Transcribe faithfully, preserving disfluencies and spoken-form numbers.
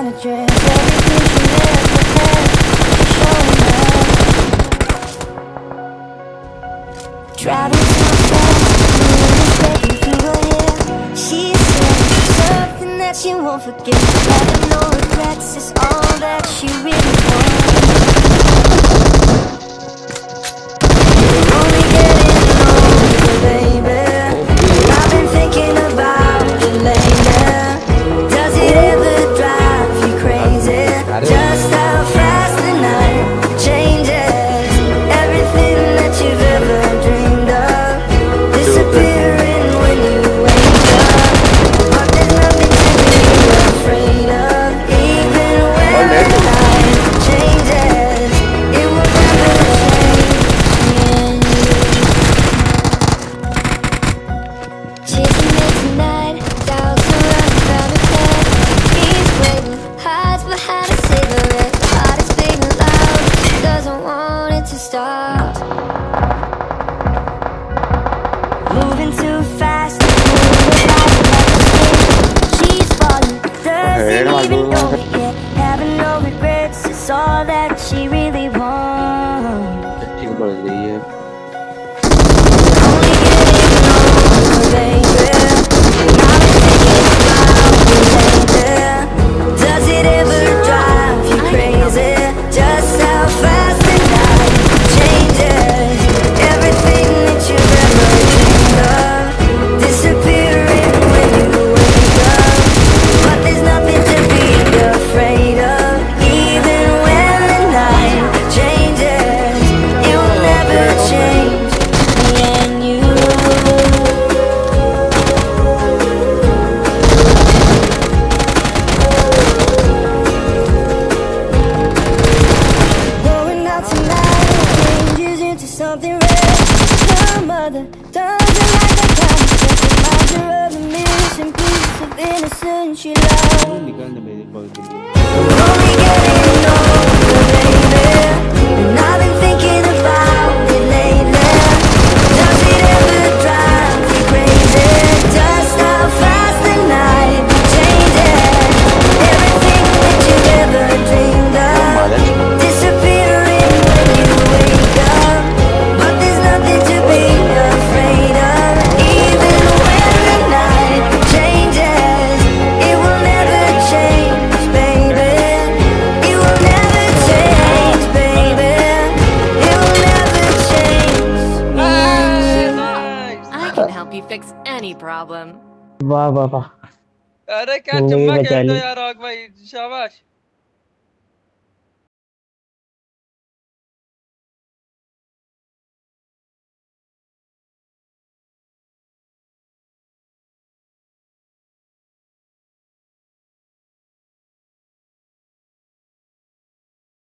dress, everything she never had, showing up. Driving so fast, stepping through her hair. She said something that she won't forget. Having no regrets is all that she really wants. You're only getting older, baby. I've been thinking about you lately. Does it ever drive you crazy? Just how fast the night changes. Everything that you've ever dreamed of disappearing when you wake up. But there's nothing to be afraid of. Even when the night changes, it will never change me and you. Chasing me tonight, doubts are running round her head. He's waiting, hides behind a cigarette. Heart is beating loud, she doesn't want it to stop. Moving too fast, moving fast, she's falling, doesn't even know it yet. Having no regrets, it's all that she really wants. ठीक बढ़ रही है Only getting older, baby. I've been thinking about you lately. Does it ever drive you crazy? Just how fast the night changes. Everything that you've ever dreamed of disappearing when you wake up. But there's nothing to be afraid of. Even when the night changes, it will never change me and you. Going out tonight changes into something rare. Her mother doesn't like the kind of stuff. Reminds her of the missing piece of innocence she loved. निकालने मेरे call के लिए We're only getting older, baby. And I've been thinking about it lately. Does it ever drive you crazy? Just how fast the night changes. Everything that you've ever dreamed of disappearing when you wake up. But there's nothing to be afraid of. Even when the night changes, it will never change, baby. It will never change, baby. It will never change me and you. I can help you fix any problem. वाह वाह वाह अरे क्या movie चुम्मा बचा खेल दो ली यार, आग भाई शाबाश।